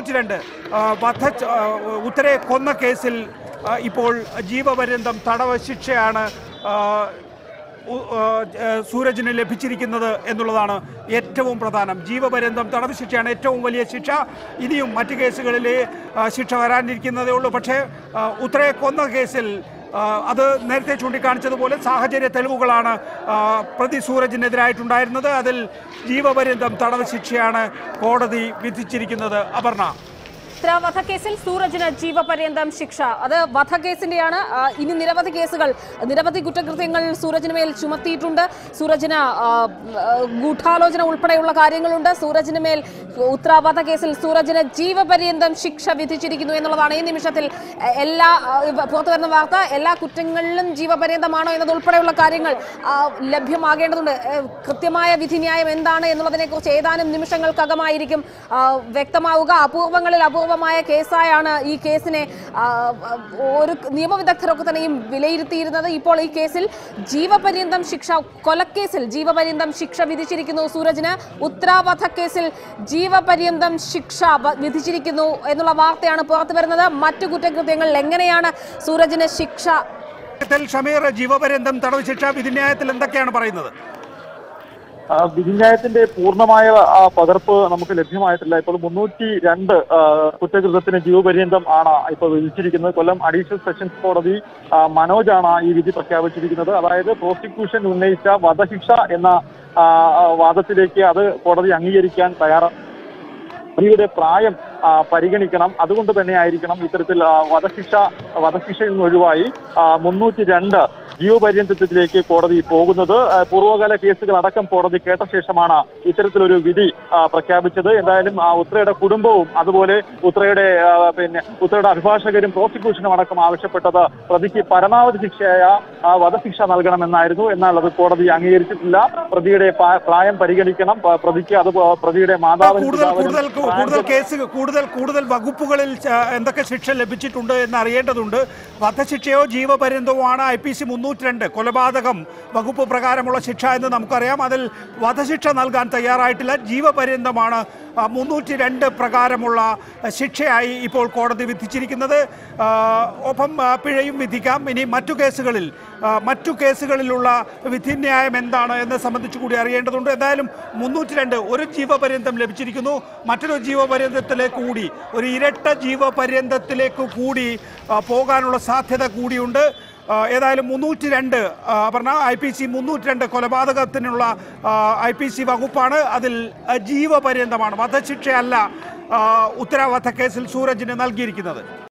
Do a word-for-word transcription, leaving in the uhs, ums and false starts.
മുന്നൂറ്റി രണ്ട് വധ ഉത്തരയെ കൊന്ന കേസിൽ ഇപ്പോൾ ജീവപര്യന്തം തടവ് ശിക്ഷയാണ് സൂരജിന് ലഭിച്ചിരിക്കുന്നത് എന്നുള്ളതാണ് ഏറ്റവും പ്രധാനം. ജീവപര്യന്തം തടവ് ശിക്ഷയാണ് ഏറ്റവും വലിയ ശിക്ഷ. ഇനിയും മറ്റ് കേസുകളിലെ ശിക്ഷ വരാനിരിക്കുന്നതേ ഉള്ളൂ. പക്ഷേ ഉത്തരയെ കൊന്ന കേസിൽ അത് നേരത്തെ ചൂണ്ടിക്കാണിച്ചതുപോലെ സാഹചര്യ തെളിവുകളാണ് പ്രതി സൂരജിനെതിരായിട്ടുണ്ടായിരുന്നത്. അതിൽ ജീവപര്യന്തം തടവ് ശിക്ഷയാണ് കോടതി വിധിച്ചിരിക്കുന്നത്. അപർണ, വധക്കേസിൽ സൂരജിന് ജീവപര്യന്തം ശിക്ഷ. അത് വധക്കേസിന്റെയാണ്. ഇനി നിരവധി കേസുകൾ, നിരവധി കുറ്റകൃത്യങ്ങൾ സൂരജിന് മേൽ ചുമത്തിയിട്ടുണ്ട്. സൂരജിന് ഗൂഢാലോചന ഉൾപ്പെടെയുള്ള കാര്യങ്ങളുണ്ട്. സൂരജിന് മേൽ ഉത്ര വധക്കേസിൽ സൂരജിന് ജീവപര്യന്തം ശിക്ഷ വിധിച്ചിരിക്കുന്നു എന്നുള്ളതാണ് ഈ നിമിഷത്തിൽ എല്ലാ പുറത്തു വരുന്ന വാർത്ത. എല്ലാ കുറ്റങ്ങളിലും ജീവപര്യന്തമാണോ എന്നതുൾപ്പെടെയുള്ള കാര്യങ്ങൾ ലഭ്യമാകേണ്ടതുണ്ട്. കൃത്യമായ വിധിന്യായം എന്താണ് എന്നുള്ളതിനെ കുറിച്ച് ഏതാനും നിമിഷങ്ങൾക്കകമായിരിക്കും വ്യക്തമാവുക. അപൂർവങ്ങളിൽ അപൂർവ കേസായാണ് ഈ കേസിനെ ഒരു നിയമവിദഗ്ധരൊക്കെ തന്നെയും വിലയിരുത്തിയിരുന്നത്. ഇപ്പോൾ ഈ കേസിൽ ജീവപര്യന്തം ശിക്ഷ, കൊലക്കേസിൽ ജീവപര്യന്തം ശിക്ഷ വിധിച്ചിരിക്കുന്നു സൂരജിന്. ഉത്തരവധക്കേസിൽ ജീവപര്യന്തം ശിക്ഷ വിധിച്ചിരിക്കുന്നു എന്നുള്ള വാർത്തയാണ് പുറത്തു വരുന്നത്. മറ്റു കുറ്റകൃത്യങ്ങളിൽ എങ്ങനെയാണ് സൂരജിന് ശിക്ഷ? ഷമീർ, ജീവപര്യന്തം തടവ് ശിക്ഷ വിധിന്യായത്തിൽ എന്തൊക്കെയാണ് പറയുന്നത്? വിധിന്യായത്തിന്റെ പൂർണ്ണമായ പകർപ്പ് നമുക്ക് ലഭ്യമായിട്ടില്ല. ഇപ്പോൾ മുന്നൂറ്റി രണ്ട് കുറ്റകൃത്യത്തിന് ജീവപര്യന്തം ആണ് ഇപ്പോൾ വിധിച്ചിരിക്കുന്നത്. കൊല്ലം അഡീഷണൽ സെഷൻസ് കോടതി മനോജാണ് ഈ വിധി പ്രഖ്യാപിച്ചിരിക്കുന്നത്. അതായത് പ്രോസിക്യൂഷൻ ഉന്നയിച്ച വധശിക്ഷ എന്ന വാദത്തിലേക്ക് അത് കോടതി അംഗീകരിക്കാൻ തയ്യാറാണ്. പ്രതിയുടെ പ്രായം പരിഗണിക്കണം. അതുകൊണ്ട് തന്നെ ആയിരിക്കണം ഇത്തരത്തിൽ വധശിക്ഷ വധശിക്ഷയിൽ നിന്ന് ഒഴിവായി മുന്നൂറ്റി രണ്ട് ജീവപര്യന്തത്തിലേക്ക് കോടതി പോകുന്നത്. പൂർവ്വകാല കേസുകൾ അടക്കം കോടതി കേട്ട ശേഷമാണ് ഇത്തരത്തിലൊരു വിധി പ്രഖ്യാപിച്ചത്. എന്തായാലും ഉത്രയുടെ കുടുംബവും അതുപോലെ ഉത്രയുടെ പിന്നെ ഉത്രയുടെ അഭിഭാഷകരും പ്രോസിക്യൂഷനും അടക്കം ആവശ്യപ്പെട്ടത് പ്രതിക്ക് പരമാവധി ശിക്ഷയായ വധശിക്ഷ നൽകണമെന്നായിരുന്നു. എന്നാൽ അത് കോടതി അംഗീകരിച്ചിട്ടില്ല. പ്രതിയുടെ പ്രായം പരിഗണിക്കണം. പ്രതിക്ക് അത് പ്രതിയുടെ മാതാവിന് കൂടുതൽ കേസ് കൂടുതൽ കൂടുതൽ വകുപ്പുകളിൽ എന്തൊക്കെ ശിക്ഷ ലഭിച്ചിട്ടുണ്ട് എന്ന് അറിയേണ്ടതുണ്ട്. വധശിക്ഷയോ ജീവപര്യന്തമോ ആണ് ഐ പി സി മുന്നൂറ്റി രണ്ട് കൊലപാതകം വകുപ്പ് പ്രകാരമുള്ള ശിക്ഷ എന്ന് നമുക്കറിയാം. അതിൽ വധശിക്ഷ നൽകാൻ തയ്യാറായിട്ടില്ല. ജീവപര്യന്തമാണ് മുന്നൂറ്റി രണ്ട് പ്രകാരമുള്ള ശിക്ഷയായി ഇപ്പോൾ കോടതി വിധിച്ചിരിക്കുന്നത്. ഒപ്പം പിഴയും വിധിക്കാം. ഇനി മറ്റു കേസുകളിൽ മറ്റു കേസുകളിലുള്ള വിധിന്യായം എന്താണ് എന്ന് സംബന്ധിച്ച് കൂടി അറിയേണ്ടതുണ്ട്. എന്തായാലും മുന്നൂറ്റി രണ്ട് ഒരു ജീവപര്യന്തം ലഭിച്ചിരിക്കുന്നു. മറ്റൊരു ജീവപര്യന്തത്തിലേക്ക് കൂടി, ഒരു ഇരട്ട ജീവപര്യന്തത്തിലേക്ക് കൂടി പോകാനുള്ള സാധ്യത കൂടിയുണ്ട്. ഏതായാലും മുന്നൂറ്റി രണ്ട് പറഞ്ഞ ഐ പി സി മുന്നൂറ്റി രണ്ട് കൊലപാതകത്തിനുള്ള ഐ പി സി വകുപ്പാണ്. അതിൽ ജീവപര്യന്തമാണ്, വധശിക്ഷയല്ല ഉത്തരവാദ കേസിൽ സൂരജിന് നൽകിയിരിക്കുന്നത്.